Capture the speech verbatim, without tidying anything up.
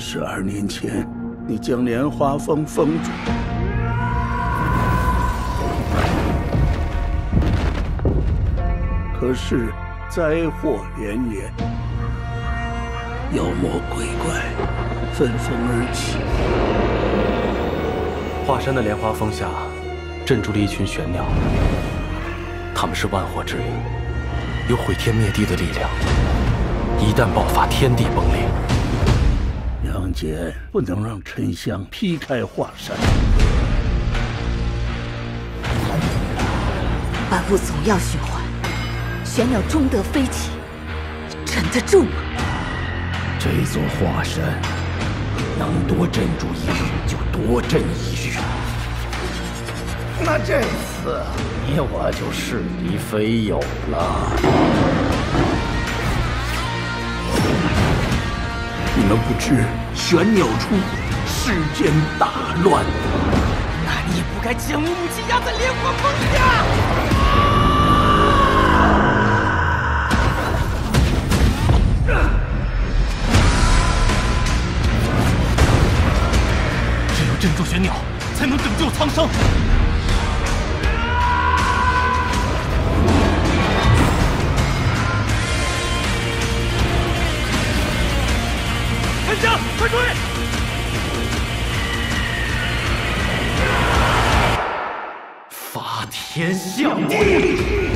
十二年前，你将莲花峰封住，可是灾祸连连，妖魔鬼怪纷纷而起。 华山的莲花峰下，镇住了一群玄鸟，他们是万火之灵，有毁天灭地的力量。一旦爆发，天地崩裂。 杨戬不能让沉香劈开华山。 万物总要循环，玄鸟终得飞起，镇得住吗？ 这座华山能多镇住一日就多镇一日。那这次你我就势敌非友了。 你们不知玄鸟出，世间大乱。 那你也不该将我母亲压在莲花峰下。 只有镇住玄鸟，才能拯救苍生。 沉香，快追！ 发天象地。